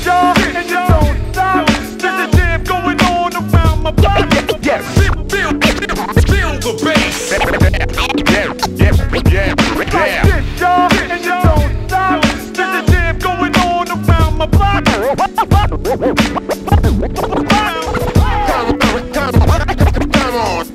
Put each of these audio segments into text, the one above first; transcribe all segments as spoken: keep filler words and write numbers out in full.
y'all, and you don't stop. There's a jam going on around my body. Yes, feel, feel, feel the bass. Yeah, yeah, yeah, yeah. Like this, y'all, and you don't stop. There's a jam going on around my body. Come on.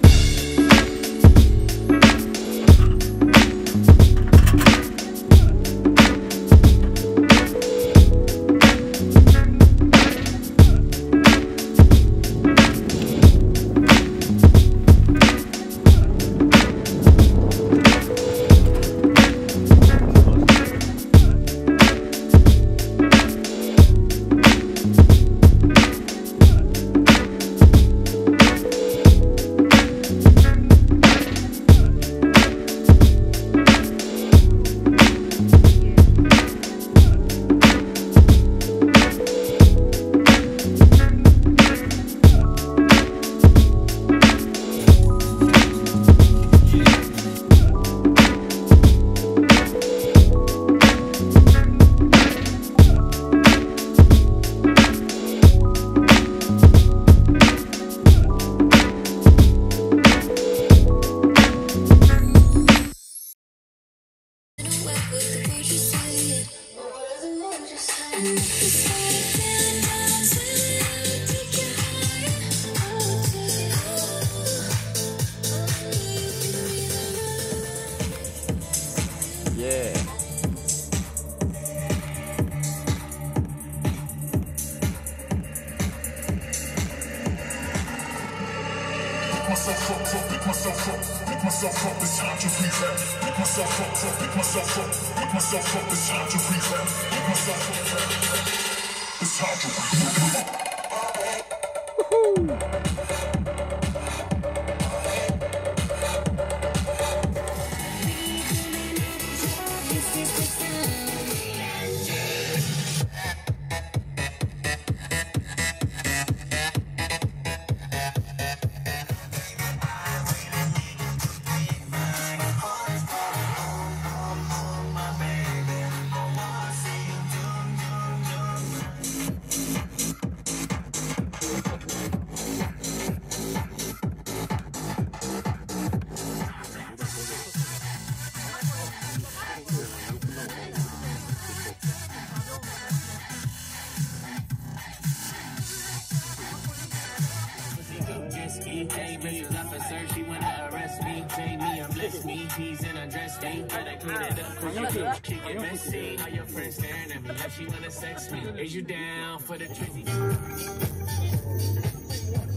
myself up, pick myself up, pick myself up, it's time to revamp. Pick myself up, pick myself up, pick myself up, it's time to revamp. Pick myself up, it's time to revamp. Hey, Missus Officer, she wanna arrest me. Take me, I'm bless me. He's in a dress, they better clean it up. Cause you could kick it messy. All your friends staring at me like she wanna sex me. Is you down for the trizzy?